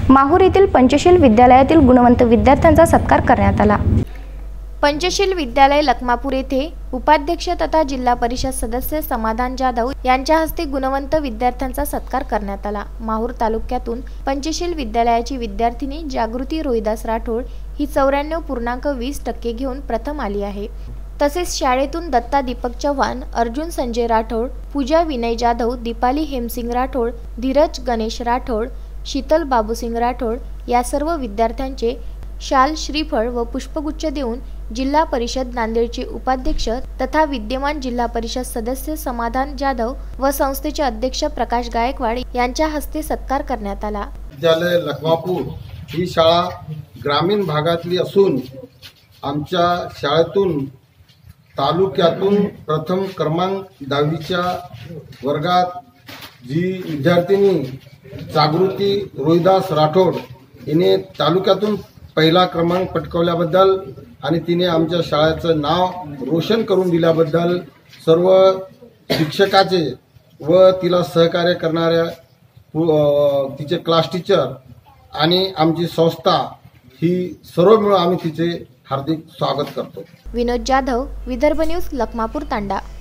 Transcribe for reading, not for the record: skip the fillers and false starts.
माहूर येथील पंचशील विद्यालयातील गुणवंत विद्यार्थ्यांचा सत्कार करण्यात आला। पंचशील विद्यालय लखमापूर येथे उपाध्यक्ष तथा जिल्हा परिषद सदस्य समाधान जाधव यांच्या हस्ते गुणवंत विद्यार्थ्यांचा सत्कार करण्यात आला। माहूर तालुक्यातून पंचशील विद्यालयाची विद्यार्थिनी जागृती रोहिदास राठोड ही 94.20% घेऊन प्रथम आली आहे। तसेच शाळेतून दत्ता दीपक चव्हाण, अर्जुन संजय राठोड, पूजा विनय जाधव, दीपाली हेमसिंग राठोड, धीरज गणेश राठोड, शीतल बाबूसिंग राठोड या सर्व विद्यार्थ्यांचे शाल, श्रीफळ व पुष्पगुच्छ देऊन जिल्हा परिषद नांदेडचे उपाध्यक्ष तथा विद्यमान जिल्हा परिषद सदस्य समाधान जाधव व संस्थेचे अध्यक्ष प्रकाश गायकवाड यांच्या हस्ते सत्कार करण्यात आला। विद्यालय लखमापूर ही शाळा ग्रामीण भागातली असून आमच्या शाळेतून तालुक्यातून प्रथम क्रमांक 10वीच्या वर्गात जी विद्यार्थिनी जागृती रोहिदास राठोड हिने तालुक्यातून पहिला क्रमांक पटकावल्याबद्दल आणि तिने आमच्या शाळेचं नाव रोशन करून दिल्याबद्दल सर्व शिक्षकाचे व तिला सहकार्य करणाऱ्या तिचे क्लास टीचर आणि आमची संस्था ही सर्व मिळून आम्ही तिचे हार्दिक स्वागत करतो। विनोद जाधव, विदर्भ न्यूज, लखमापूर तांडा।